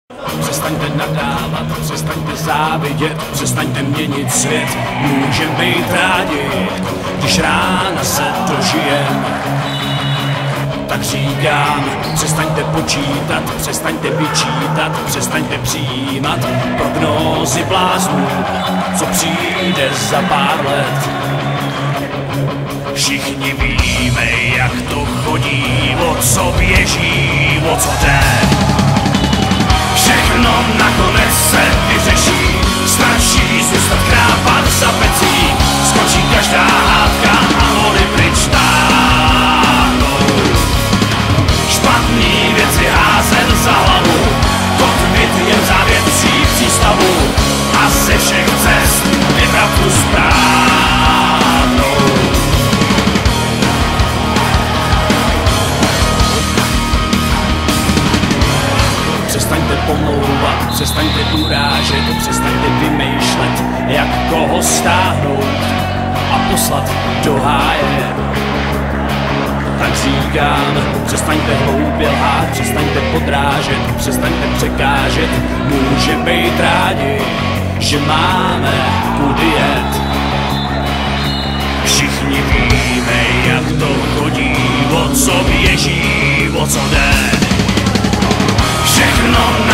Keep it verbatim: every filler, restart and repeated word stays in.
Přestaňte nadávat, přestaňte závidět, přestaňte měnit svět, můžem být rádi, když rána se dožijem. Tak říkám, přestaňte počítat, přestaňte vyčítat, přestaňte přijímat prognózy bláznů, co přijde za pár let. Všichni víme, jak to chodí, o co běží, o co jde. Všechno nakonec se vyřeší, stačí zůstat krápat za pecí, skočí každá hádka a hory pryč táhnou. Špatný věci házen za hlavu, kotvit jen závětří přístavu a ze všech cest vybrat tu správnou. Přestaňte pomlouvat, přestaňte urážet, přestaňte vymýšlet, jak koho stáhnout a poslat do háje. Tak říkám, přestaňte hloupě lhát, přestaňte podrážet, přestaňte překážet, může být rádi, že máme kudy jet. Všichni víme, jak to chodí, o co běží, o co jde. Všechno